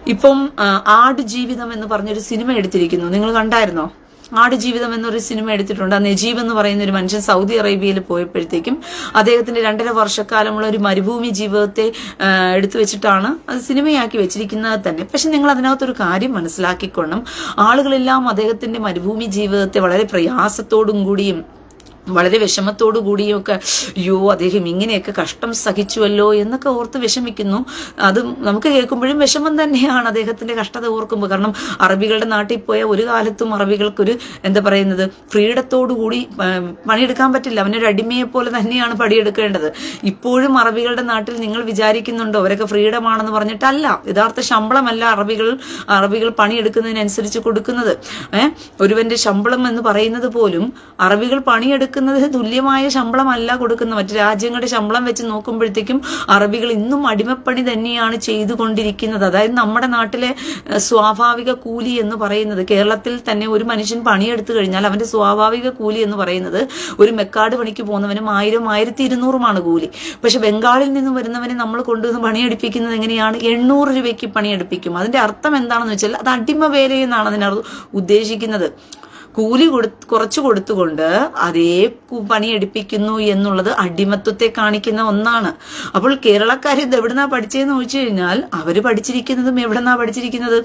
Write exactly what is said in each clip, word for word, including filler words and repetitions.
ഇപ്പം ആടുജീവിതം എന്ന് പറഞ്ഞൊരു സിനിമ എടുത്തിരിക്കുന്നു. നിങ്ങൾ കണ്ടായിരുന്നോ? ആടുജീവിതം എന്നൊരു സിനിമ എടുത്തിട്ടുണ്ട്. ആ നജീബ് എന്ന് പറയുന്ന ഒരു മനുഷ്യൻ സൗദി അറേബ്യയിൽ പോയപ്പോഴത്തേക്കും അദ്ദേഹത്തിന്റെ രണ്ടര വർഷക്കാലമുള്ള ഒരു മരുഭൂമി ജീവിതത്തെ എടുത്തു വെച്ചിട്ടാണ് അത് സിനിമയാക്കി വെച്ചിരിക്കുന്നത് തന്നെ. പക്ഷെ നിങ്ങൾ അതിനകത്തൊരു കാര്യം മനസ്സിലാക്കിക്കൊള്ളും, ആളുകളെല്ലാം അദ്ദേഹത്തിന്റെ മരുഭൂമി ജീവിതത്തെ വളരെ പ്രയാസത്തോടും കൂടിയും വളരെ വിഷമത്തോടു കൂടിയൊക്കെ അയ്യോ അദ്ദേഹം ഇങ്ങനെയൊക്കെ കഷ്ടം സഹിച്ചുവല്ലോ എന്നൊക്കെ ഓർത്ത് വിഷമിക്കുന്നു. അത് നമുക്ക് കേൾക്കുമ്പോഴും വിഷമം തന്നെയാണ് അദ്ദേഹത്തിന്റെ കഷ്ടത ഓർക്കുമ്പോൾ. കാരണം അറബികളുടെ നാട്ടിൽ പോയ ഒരു കാലത്തും അറബികൾക്കൊരു എന്താ പറയുന്നത് ഫ്രീഡത്തോടു കൂടി പണിയെടുക്കാൻ പറ്റില്ല. അവനൊരു അടിമയെ പോലെ തന്നെയാണ് പണിയെടുക്കേണ്ടത്. ഇപ്പോഴും അറബികളുടെ നാട്ടിൽ നിങ്ങൾ വിചാരിക്കുന്നുണ്ടോ അവരൊക്കെ ഫ്രീഡമാണെന്ന് പറഞ്ഞിട്ടല്ല. യഥാർത്ഥ ശമ്പളമല്ല അറബികൾ അറബികൾ പണിയെടുക്കുന്നതിനനുസരിച്ച് കൊടുക്കുന്നത്. ഏഹ് ഒരുവന്റെ ശമ്പളം എന്ന് പറയുന്നത് പോലും അറബികൾ പണിയെടുക്കുന്ന തുല്യമായ ശമ്പളമല്ല കൊടുക്കുന്നത്. മറ്റു രാജ്യങ്ങളുടെ ശമ്പളം വെച്ച് നോക്കുമ്പോഴത്തേക്കും അറബികൾ ഇന്നും അടിമപ്പണി തന്നെയാണ് ചെയ്തുകൊണ്ടിരിക്കുന്നത്. അതായത് നമ്മുടെ നാട്ടിലെ സ്വാഭാവിക കൂലി എന്ന് പറയുന്നത്, കേരളത്തിൽ തന്നെ ഒരു മനുഷ്യൻ പണിയെടുത്തു കഴിഞ്ഞാൽ അവന്റെ സ്വാഭാവിക കൂലി എന്ന് പറയുന്നത് ഒരു മെക്കാട് പണിക്ക് പോകുന്നവനും ആയിരം ആയിരത്തി ഇരുന്നൂറുമാണ് കൂലി. പക്ഷെ ബംഗാളിൽ നിന്നും വരുന്നവനെ നമ്മൾ കൊണ്ടുവന്ന് പണിയെടുപ്പിക്കുന്നത് എങ്ങനെയാണ്? എണ്ണൂറ് രൂപയ്ക്ക് പണിയെടുപ്പിക്കും. അതിന്റെ അർത്ഥം എന്താണെന്ന് വെച്ചാൽ അത് അടിമ വേലയെന്നാണ് അതിനർത്ഥം ഉദ്ദേശിക്കുന്നത്. കൂലി കൊടു കുറച്ചു കൊടുത്തുകൊണ്ട് അതേ പണിയെടുപ്പിക്കുന്നു എന്നുള്ളത് അടിമത്വത്തെ കാണിക്കുന്ന ഒന്നാണ്. അപ്പോൾ കേരളക്കാർ ഇത് എവിടുന്നാ പഠിച്ചതെന്ന് ചോദിച്ചു കഴിഞ്ഞാൽ അവര് പഠിച്ചിരിക്കുന്നതും എവിടെന്നാ പഠിച്ചിരിക്കുന്നത്?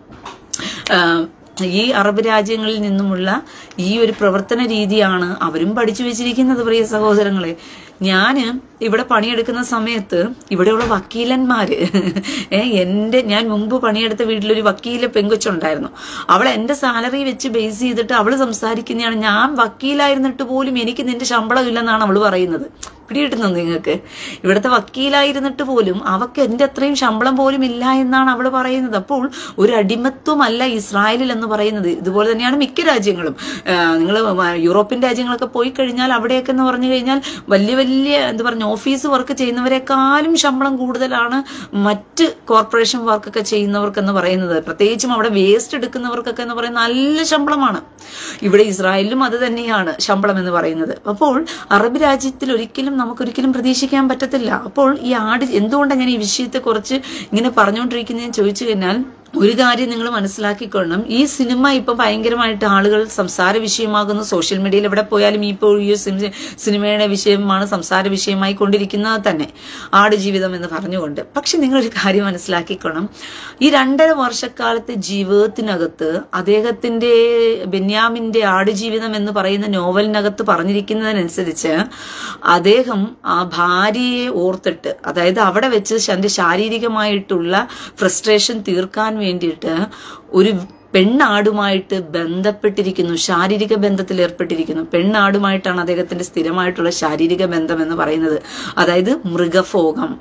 ഈ അറബ് രാജ്യങ്ങളിൽ നിന്നുമുള്ള ഈ ഒരു പ്രവർത്തന രീതിയാണ് അവരും പഠിച്ചു വെച്ചിരിക്കുന്നത്. പ്രിയ സഹോദരങ്ങളെ, ഞാന് ഇവിടെ പണിയെടുക്കുന്ന സമയത്ത് ഇവിടെയുള്ള വക്കീലന്മാര് ഏഹ് എന്റെ ഞാൻ മുമ്പ് പണിയെടുത്ത വീട്ടിലൊരു വക്കീല പെങ്കൊച്ചുണ്ടായിരുന്നു. അവൾ എന്റെ സാലറി വെച്ച് ബേസ് ചെയ്തിട്ട് അവള് സംസാരിക്കുന്നതാണ്. ഞാൻ വക്കീലായിരുന്നിട്ട് പോലും എനിക്ക് നിന്റെ ശമ്പളം ഇല്ലെന്നാണ് അവള് പറയുന്നത്. പിടികിട്ടുന്നു നിങ്ങൾക്ക്? ഇവിടുത്തെ വക്കീലായിരുന്നിട്ട് പോലും അവക്ക് എന്റെ അത്രയും ശമ്പളം പോലും ഇല്ല എന്നാണ് അവള് പറയുന്നത്. അപ്പോൾ ഒരു അടിമത്വമല്ല ഇസ്രായേലിൽ എന്ന് പറയുന്നത്. ഇതുപോലെ തന്നെയാണ് മിക്ക രാജ്യങ്ങളും. നിങ്ങൾ യൂറോപ്യൻ രാജ്യങ്ങളൊക്കെ പോയി കഴിഞ്ഞാൽ അവിടെയൊക്കെ എന്ന് പറഞ്ഞു കഴിഞ്ഞാൽ വലിയ വലിയ എന്താ പറഞ്ഞ ഓഫീസ് വർക്ക് ചെയ്യുന്നവരെക്കാളും ശമ്പളം കൂടുതലാണ് മറ്റ് കോർപ്പറേഷൻ വർക്കൊക്കെ ചെയ്യുന്നവർക്കെന്ന് പറയുന്നത്. പ്രത്യേകിച്ചും അവിടെ വേസ്റ്റ് എടുക്കുന്നവർക്കൊക്കെ എന്ന് പറയുന്നത് നല്ല ശമ്പളമാണ്. ഇവിടെ ഇസ്രായേലിലും അത് തന്നെയാണ് ശമ്പളം എന്ന് പറയുന്നത്. അപ്പോൾ അറബ് രാജ്യത്തിൽ ഒരിക്കലും നമുക്കൊരിക്കലും പ്രതീക്ഷിക്കാൻ പറ്റത്തില്ല. അപ്പോൾ ഈ ആട് എന്തുകൊണ്ടാണ് ഞാൻ ഈ വിഷയത്തെ കുറിച്ച് ഇങ്ങനെ പറഞ്ഞുകൊണ്ടിരിക്കുന്നതെന്ന് ചോദിച്ചു കഴിഞ്ഞാൽ ഒരു കാര്യം നിങ്ങൾ മനസ്സിലാക്കിക്കൊള്ളണം. ഈ സിനിമ ഇപ്പൊ ഭയങ്കരമായിട്ട് ആളുകൾ സംസാര വിഷയമാകുന്നു. സോഷ്യൽ മീഡിയയിൽ എവിടെ പോയാലും ഇപ്പോൾ ഈ സിനിമയുടെ വിഷയമാണ് സംസാര വിഷയമായി കൊണ്ടിരിക്കുന്നത് തന്നെ, ആടുജീവിതം എന്ന് പറഞ്ഞുകൊണ്ട്. പക്ഷെ നിങ്ങളൊരു കാര്യം മനസ്സിലാക്കിക്കൊള്ളണം, ഈ രണ്ടര വർഷക്കാലത്തെ ജീവിതത്തിനകത്ത് അദ്ദേഹത്തിന്റെ ബെന്യാമിന്റെ ആടുജീവിതം എന്ന് പറയുന്ന നോവലിനകത്ത് പറഞ്ഞിരിക്കുന്നതിനനുസരിച്ച് അദ്ദേഹം ആ ഭാര്യയെ ഓർത്തിട്ട്, അതായത് അവിടെ വെച്ച് തന്റെ ശാരീരികമായിട്ടുള്ള ഫ്രസ്ട്രേഷൻ തീർക്കാൻ വേണ്ടിയിട്ട് ഒരു പെണ്ണാടുമായിട്ട് ബന്ധപ്പെട്ടിരിക്കുന്നു, ശാരീരിക ബന്ധത്തിൽ ഏർപ്പെട്ടിരിക്കുന്നു. പെണ്ണാടുമായിട്ടാണ് അദ്ദേഹത്തിന്റെ സ്ഥിരമായിട്ടുള്ള ശാരീരിക ബന്ധം എന്ന് പറയുന്നത്. അതായത് മൃഗഭോഗം.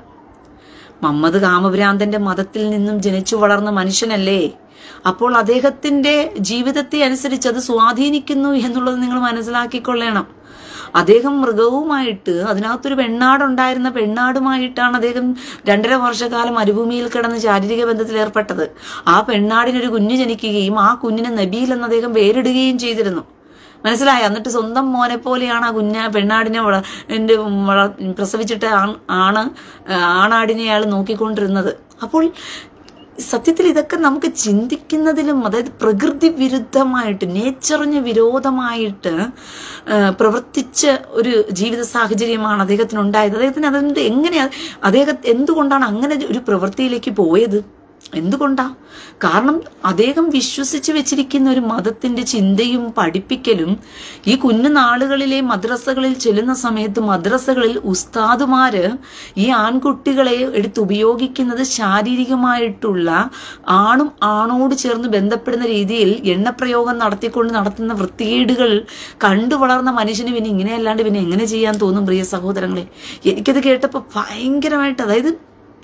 മുഹമ്മദ് കാമഭ്രാന്തന്റെ മതത്തിൽ നിന്നും ജനിച്ചു വളർന്ന മനുഷ്യനല്ലേ? അപ്പോൾ അദ്ദേഹത്തിന്റെ ജീവിതത്തെ അനുസരിച്ച് അത് സ്വാധീനിക്കുന്നു എന്നുള്ളത് നിങ്ങൾ മനസ്സിലാക്കിക്കൊള്ളണം. അദ്ദേഹം മൃഗവുമായിട്ട്, അതിനകത്തൊരു പെണ്ണാടുണ്ടായിരുന്ന പെണ്ണാടുമായിട്ടാണ് അദ്ദേഹം രണ്ടര വർഷക്കാലം മരുഭൂമിയിൽ കിടന്ന് ശാരീരിക ബന്ധത്തിൽ ഏർപ്പെട്ടത്. ആ പെണ്ണാടിനൊരു കുഞ്ഞ് ജനിക്കുകയും ആ കുഞ്ഞിനെ നബീൽ എന്ന് അദ്ദേഹം പേരിടുകയും ചെയ്തിരുന്നു. മനസ്സിലായ? എന്നിട്ട് സ്വന്തം മോനെ പോലെയാണ് ആ കുഞ്ഞ പെണ്ണാടിനെ വള എന്റെ വള പ്രസവിച്ചിട്ട് ആണ് ആണാടിനെ അയാൾ നോക്കിക്കൊണ്ടിരുന്നത്. അപ്പോൾ സത്യത്തിൽ ഇതൊക്കെ നമുക്ക് ചിന്തിക്കുന്നതിലും, അതായത് പ്രകൃതി വിരുദ്ധമായിട്ട്, നേച്ചറിന് വിരോധമായിട്ട് പ്രവർത്തിച്ച ഒരു ജീവിത സാഹചര്യമാണ് അദ്ദേഹത്തിനുണ്ടായത്. അദ്ദേഹത്തിന് അതെന്ത് എങ്ങനെയാ അദ്ദേഹം എന്തുകൊണ്ടാണ് അങ്ങനെ ഒരു പ്രവൃത്തിയിലേക്ക് പോയത്? എന്തുകൊണ്ടാ? കാരണം അദ്ദേഹം വിശ്വസിച്ച് വെച്ചിരിക്കുന്ന ഒരു മതത്തിന്റെ ചിന്തയും പഠിപ്പിക്കലും ഈ കുഞ്ഞുനാളുകളിലെ മദ്രസകളിൽ ചെല്ലുന്ന സമയത്ത് മദ്രസകളിൽ ഉസ്താദുമാര് ഈ ആൺകുട്ടികളെ എടുത്തുപയോഗിക്കുന്നത് ശാരീരികമായിട്ടുള്ള ആണും ആണോട് ചേർന്ന് ബന്ധപ്പെടുന്ന രീതിയിൽ എണ്ണപ്രയോഗം നടത്തിക്കൊണ്ട് നടത്തുന്ന വൃത്തികേടുകൾ കണ്ടു വളർന്ന മനുഷ്യന് പിന്നെ ഇങ്ങനെയല്ലാണ്ട് പിന്നെ എങ്ങനെ ചെയ്യാൻ തോന്നും? പ്രിയ സഹോദരങ്ങളെ, എനിക്കത് കേട്ടപ്പോൾ ഭയങ്കരമായിട്ട്, അതായത്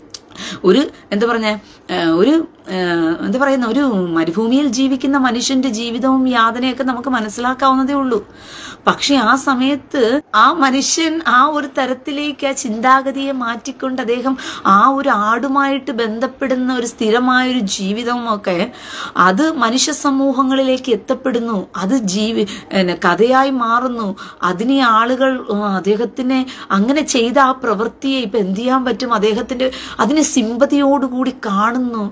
ഒരു എന്താ പറഞ്ഞ ഒരു എന്താ പറയുന്ന ഒരു മരുഭൂമിയിൽ ജീവിക്കുന്ന മനുഷ്യന്റെ ജീവിതവും യാതനയൊക്കെ നമുക്ക് മനസ്സിലാക്കാവുന്നതേ ഉള്ളൂ. പക്ഷെ ആ സമയത്ത് ആ മനുഷ്യൻ ആ ഒരു തരത്തിലേക്ക് ആ ചിന്താഗതിയെ മാറ്റിക്കൊണ്ട് അദ്ദേഹം ആ ഒരു ആടുമായിട്ട് ബന്ധപ്പെടുന്ന ഒരു സ്ഥിരമായൊരു ജീവിതമൊക്കെ അത് മനുഷ്യ സമൂഹങ്ങളിലേക്ക് എത്തപ്പെടുന്നു. അത് ജീവി കഥയായി മാറുന്നു. അതിനെ ആളുകൾ അദ്ദേഹത്തിനെ അങ്ങനെ ചെയ്ത ആ പ്രവൃത്തിയെ ഇപ്പൊ എന്ത് ചെയ്യാൻ പറ്റും? അദ്ദേഹത്തിന്റെ അതിനെ സിമ്പതിയോടുകൂടി കാണുന്നു. ഇത്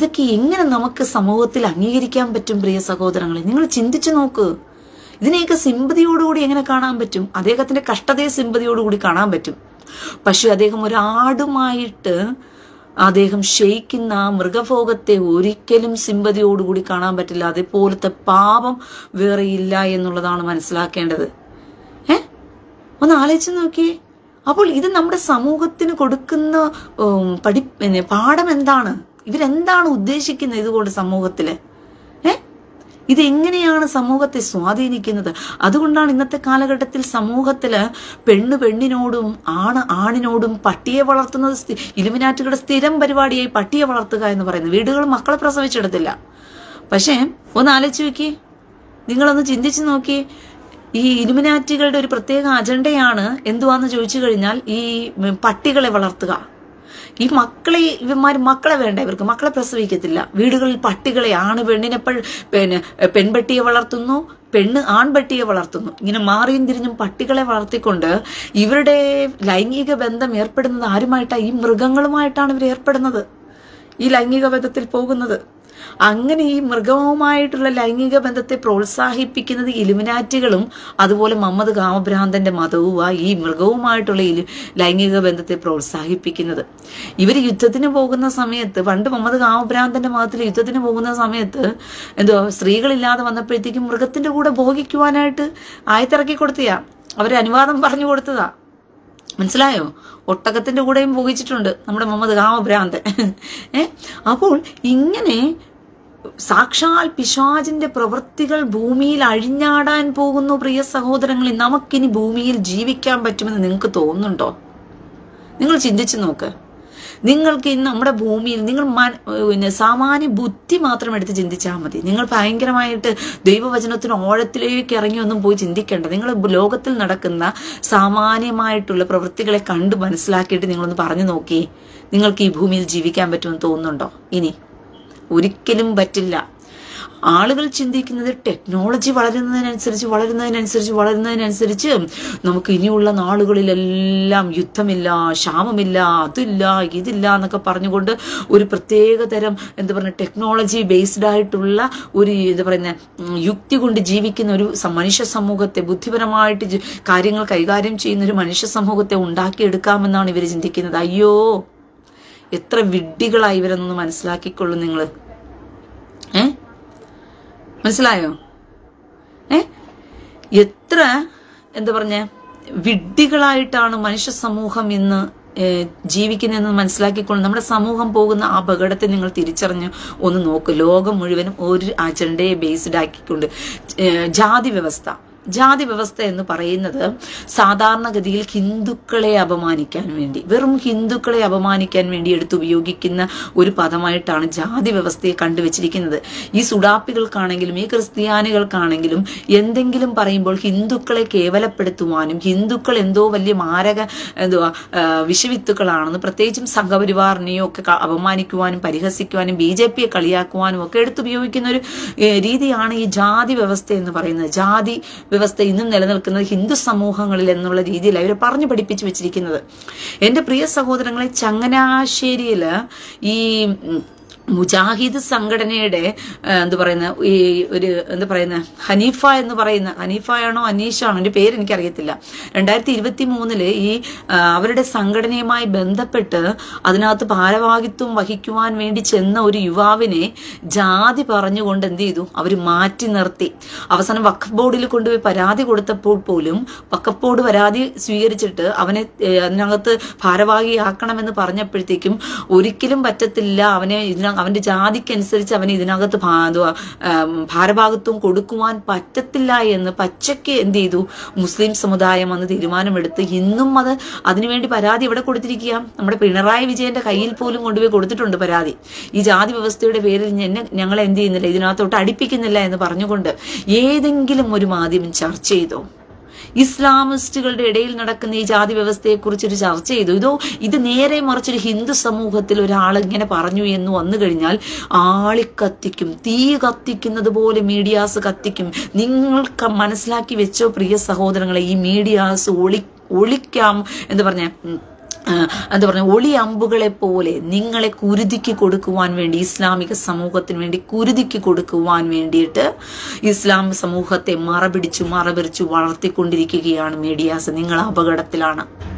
ഇതൊക്കെ എങ്ങനെ നമുക്ക് സമൂഹത്തിൽ അംഗീകരിക്കാൻ പറ്റും പ്രിയ സഹോദരങ്ങളെ? നിങ്ങൾ ചിന്തിച്ചു നോക്ക്. ഇതിനെയൊക്കെ സിമ്പതിയോടുകൂടി എങ്ങനെ കാണാൻ പറ്റും? അദ്ദേഹത്തിന്റെ കഷ്ടതയെ സിമ്പതിയോടുകൂടി കാണാൻ പറ്റും. പക്ഷെ അദ്ദേഹം ഒരാടുമായിട്ട് അദ്ദേഹം ക്ഷയിക്കുന്ന ആ മൃഗഭോഗത്തെ ഒരിക്കലും സിമ്പതിയോടുകൂടി കാണാൻ പറ്റില്ല. അതേപോലത്തെ പാപം വേറെയില്ല എന്നുള്ളതാണ് മനസ്സിലാക്കേണ്ടത്. ഏ ഒന്ന് ആലോചിച്ച് നോക്കിയേ. അപ്പോൾ ഇത് നമ്മുടെ സമൂഹത്തിന് കൊടുക്കുന്ന പഠി പാഠം എന്താണ്? ഇവരെന്താണ് ഉദ്ദേശിക്കുന്നത് ഇതുകൊണ്ട് സമൂഹത്തില്? ഏ ഇതെങ്ങനെയാണ് സമൂഹത്തെ സ്വാധീനിക്കുന്നത്? അതുകൊണ്ടാണ് ഇന്നത്തെ കാലഘട്ടത്തിൽ സമൂഹത്തില് പെണ്ണ് പെണ്ണിനോടും ആണ് ആണിനോടും പട്ടിയെ വളർത്തുന്നത് ഇലുമിനാറ്റുകളുടെ സ്ഥിരം പരിപാടിയായി പട്ടിയെ വളർത്തുക എന്ന് പറയുന്നത്. വീടുകൾ മക്കളെ പ്രസവിച്ചെടുത്തില്ല. പക്ഷെ ഒന്ന് ആലോചിച്ച് നോക്കി, നിങ്ങളൊന്ന് ചിന്തിച്ചു നോക്കി. ഈ ഇലുമിനാറ്റികളുടെ ഒരു പ്രത്യേക അജണ്ടയാണ് എന്തുവാന്ന് ചോദിച്ചു കഴിഞ്ഞാൽ ഈ പട്ടികളെ വളർത്തുക. ഈ മക്കളെ ഇവന്മാർ മക്കളെ വേണ്ട, ഇവർക്ക് മക്കളെ പ്രസവിക്കത്തില്ല. വീടുകളിൽ പട്ടികളെ, ആണ് പെണ്ണിനെ പിന്നെ പെൺപട്ടിയെ വളർത്തുന്നു, പെണ്ണ് ആൺപട്ടിയെ വളർത്തുന്നു. ഇങ്ങനെ മാറിയും തിരിഞ്ഞും പട്ടികളെ വളർത്തിക്കൊണ്ട് ഇവരുടെ ലൈംഗിക ബന്ധം ഏർപ്പെടുന്നത് ആരുമായിട്ടാണ്? ഈ മൃഗങ്ങളുമായിട്ടാണ് ഇവർ ഏർപ്പെടുന്നത്, ഈ ലൈംഗിക ബന്ധത്തിൽ പോകുന്നത്. അങ്ങനെ ഈ മൃഗവുമായിട്ടുള്ള ലൈംഗിക ബന്ധത്തെ പ്രോത്സാഹിപ്പിക്കുന്നത് ഇലുമിനാറ്റികളും അതുപോലെ മുഹമ്മദ് കാമഭ്രാന്തന്റെ മതവുമായി ഈ മൃഗവുമായിട്ടുള്ള ലൈംഗിക ബന്ധത്തെ പ്രോത്സാഹിപ്പിക്കുന്നത്. ഇവർ യുദ്ധത്തിന് പോകുന്ന സമയത്ത്, പണ്ട് മുഹമ്മദ് കാമഭ്രാന്തന്റെ മതത്തിൽ യുദ്ധത്തിന് പോകുന്ന സമയത്ത് എന്തോ സ്ത്രീകളില്ലാതെ വന്നപ്പോഴത്തേക്കും മൃഗത്തിന്റെ കൂടെ ഭോഗിക്കുവാനായിട്ട് ആയത്തിറക്കി കൊടുത്തയാ, അവര് അനുവാദം പറഞ്ഞു കൊടുത്തതാ. മനസ്സിലായോ? ഒട്ടകത്തിന്റെ കൂടെയും ഭോഗിച്ചിട്ടുണ്ട് നമ്മുടെ മുഹമ്മദ് കാമഭ്രാന്തൻ. ഏ അപ്പോൾ ഇങ്ങനെ സാക്ഷാൽ പിശാചിന്റെ പ്രവൃത്തികൾ ഭൂമിയിൽ അഴിഞ്ഞാടാൻ പോകുന്നു. പ്രിയ സഹോദരങ്ങളെ, നമുക്കിനി ഭൂമിയിൽ ജീവിക്കാൻ പറ്റുമെന്ന് നിങ്ങൾക്ക് തോന്നുന്നുണ്ടോ? നിങ്ങൾ ചിന്തിച്ചു നോക്ക്. നിങ്ങൾക്ക് ഇന്ന് നമ്മുടെ ഭൂമിയിൽ നിങ്ങൾ പിന്നെ സാമാന്യ ബുദ്ധി മാത്രം എടുത്ത് ചിന്തിച്ചാൽ മതി. നിങ്ങൾ ഭയങ്കരമായിട്ട് ദൈവവചനത്തിന് ആഴത്തിലേക്ക് ഇറങ്ങിയൊന്നും പോയി ചിന്തിക്കേണ്ട. നിങ്ങൾ ലോകത്തിൽ നടക്കുന്ന സാമാന്യമായിട്ടുള്ള പ്രവൃത്തികളെ കണ്ട് മനസ്സിലാക്കിയിട്ട് നിങ്ങളൊന്ന് പറഞ്ഞു നോക്കി, നിങ്ങൾക്ക് ഈ ഭൂമിയിൽ ജീവിക്കാൻ പറ്റുമെന്ന് തോന്നുന്നുണ്ടോ? ഇനി ഒരിക്കലും പറ്റില്ല. ആളുകൾ ചിന്തിക്കുന്നത് ടെക്നോളജി വളരുന്നതിനനുസരിച്ച് വളരുന്നതിനനുസരിച്ച് വളരുന്നതിനനുസരിച്ച് നമുക്ക് ഇനിയുള്ള നാളുകളിലെല്ലാം യുദ്ധമില്ല, ക്ഷാമമില്ല, അതില്ല ഇതില്ല എന്നൊക്കെ പറഞ്ഞുകൊണ്ട് ഒരു പ്രത്യേക തരം എന്താ പറയുക ടെക്നോളജി ബേസ്ഡ് ആയിട്ടുള്ള ഒരു എന്താ പറയുന്ന യുക്തി കൊണ്ട് ജീവിക്കുന്ന ഒരു മനുഷ്യ സമൂഹത്തെ, ബുദ്ധിപരമായിട്ട് കാര്യങ്ങൾ കൈകാര്യം ചെയ്യുന്ന ഒരു മനുഷ്യ സമൂഹത്തെ ഉണ്ടാക്കിയെടുക്കാമെന്നാണ് ഇവർ ചിന്തിക്കുന്നത്. അയ്യോ, എത്ര വിഡ്ഢികളായി ഇവരെന്നൊന്ന് മനസ്സിലാക്കിക്കൊള്ളു നിങ്ങൾ. ഏ മനസ്സിലായോ? ഏ എത്ര എന്താ പറഞ്ഞ വിഡ്ഢികളായിട്ടാണ് മനുഷ്യ സമൂഹം ഇന്ന് ജീവിക്കുന്നതെന്ന് മനസ്സിലാക്കിക്കൊണ്ട് നമ്മുടെ സമൂഹം പോകുന്ന ആ അപകടത്തെ നിങ്ങൾ തിരിച്ചറിഞ്ഞ് ഒന്ന് നോക്ക്. ലോകം മുഴുവനും ഒരു അജണ്ടയെ ബേസ്ഡ് ആക്കിക്കൊണ്ട് ജാതി വ്യവസ്ഥ ജാതി വ്യവസ്ഥ എന്ന് പറയുന്നത് സാധാരണഗതിയിൽ ഹിന്ദുക്കളെ അപമാനിക്കാൻ വേണ്ടി, വെറും ഹിന്ദുക്കളെ അപമാനിക്കാൻ വേണ്ടി എടുത്തുപയോഗിക്കുന്ന ഒരു പദമായിട്ടാണ് ജാതി വ്യവസ്ഥയെ കണ്ടുവച്ചിരിക്കുന്നത്. ഈ സുഡാപ്പികൾക്കാണെങ്കിലും ഈ ക്രിസ്ത്യാനികൾക്കാണെങ്കിലും എന്തെങ്കിലും പറയുമ്പോൾ ഹിന്ദുക്കളെ കേവലപ്പെടുത്തുവാനും ഹിന്ദുക്കൾ എന്തോ വലിയ മാരക എന്തുവാ വിഷവിത്തുക്കളാണെന്ന്, പ്രത്യേകിച്ചും സംഘപരിവാറിനെയോ ഒക്കെ അപമാനിക്കുവാനും പരിഹസിക്കുവാനും ബി ജെ പിയെ കളിയാക്കുവാനും ഒക്കെ എടുത്തുപയോഗിക്കുന്ന ഒരു രീതിയാണ് ഈ ജാതി വ്യവസ്ഥ എന്ന് പറയുന്നത്. ജാതി വ്യവസ്ഥ ഇന്നും നിലനിൽക്കുന്നത് ഹിന്ദു സമൂഹങ്ങളിൽ എന്നുള്ള രീതിയിൽ അവർ പറഞ്ഞു പഠിപ്പിച്ചു വെച്ചിരിക്കുന്നത്. എന്റെ പ്രിയ സഹോദരങ്ങളെ, ചങ്ങനാശ്ശേരിയില് ഈ മുജാഹിദ് സംഘടനയുടെ എന്താ പറയുന്ന ഈ ഒരു എന്താ പറയുന്ന ഹനീഫ എന്ന് പറയുന്ന, ഹനീഫയാണോ അനീഷാണോ എന്റെ പേര് എനിക്കറിയത്തില്ല, രണ്ടായിരത്തി ഇരുപത്തി മൂന്നില് ഈ അവരുടെ സംഘടനയുമായി ബന്ധപ്പെട്ട് അതിനകത്ത് ഭാരവാഹിത്വം വഹിക്കുവാൻ വേണ്ടി ചെന്ന ഒരു യുവാവിനെ ജാതി പറഞ്ഞുകൊണ്ട് എന്ത് ചെയ്തു, അവർ മാറ്റി നിർത്തി. അവസാനം വഖഫ് ബോർഡിൽ കൊണ്ടുപോയി പരാതി കൊടുത്തപ്പോൾ പോലും വഖഫ് ബോർഡ് പരാതി സ്വീകരിച്ചിട്ട് അവനെ അതിനകത്ത് ഭാരവാഹിയാക്കണമെന്ന് പറഞ്ഞപ്പോഴത്തേക്കും ഒരിക്കലും പറ്റത്തില്ല, അവനെ ഇതിന അവന്റെ ജാതിക്കനുസരിച്ച് അവന് ഇതിനകത്ത് ഭാരഭാഗത്വം കൊടുക്കുവാൻ പറ്റത്തില്ല എന്ന് പച്ചയ്ക്ക് എന്ത് ചെയ്തു മുസ്ലിം സമുദായം അന്ന് തീരുമാനമെടുത്ത് ഇന്നും അത് അതിനുവേണ്ടി പരാതി എവിടെ കൊടുത്തിരിക്കുക, നമ്മുടെ പിണറായി വിജയന്റെ കയ്യിൽ പോലും കൊണ്ടുപോയി കൊടുത്തിട്ടുണ്ട് പരാതി. ഈ ജാതി വ്യവസ്ഥയുടെ പേരിൽ എന്നെ ഞങ്ങളെ എന്ത് ചെയ്യുന്നില്ല, ഇതിനകത്തോട്ട് അടുപ്പിക്കുന്നില്ല എന്ന് പറഞ്ഞുകൊണ്ട് ഏതെങ്കിലും ഒരു മാധ്യമം ചർച്ച ചെയ്തോ? ഇസ്ലാമിസ്റ്റുകളുടെ ഇടയിൽ നടക്കുന്ന ഈ ജാതി വ്യവസ്ഥയെ കുറിച്ചൊരു ചർച്ച ചെയ്തു? ഇതോ ഇത് നേരെ മറിച്ചൊരു ഹിന്ദു സമൂഹത്തിൽ ഒരാൾ ഇങ്ങനെ പറഞ്ഞു എന്ന് വന്നു കഴിഞ്ഞാൽ ആളിക്കത്തിക്കും, തീ കത്തിക്കുന്നത് പോലെ മീഡിയാസ് കത്തിക്കും. നിങ്ങൾക്ക് മനസ്സിലാക്കി വെച്ചോ പ്രിയ സഹോദരങ്ങളെ, ഈ മീഡിയാസ് ഒളി ഒളിക്കാം എന്ന് പറഞ്ഞ എന്താ പറയുക, ഒളി അമ്പുകളെ പോലെ നിങ്ങളെ കുരുതിക്ക് കൊടുക്കുവാൻ വേണ്ടി, ഇസ്ലാമിക സമൂഹത്തിന് വേണ്ടി കുരുതിക്ക് കൊടുക്കുവാൻ വേണ്ടിയിട്ട് ഇസ്ലാം സമൂഹത്തെ മറപിടിച്ചു മറപിടിച്ചു വളർത്തിക്കൊണ്ടിരിക്കുകയാണ് മീഡിയാസ്. നിങ്ങൾ അപകടത്തിലാണ്.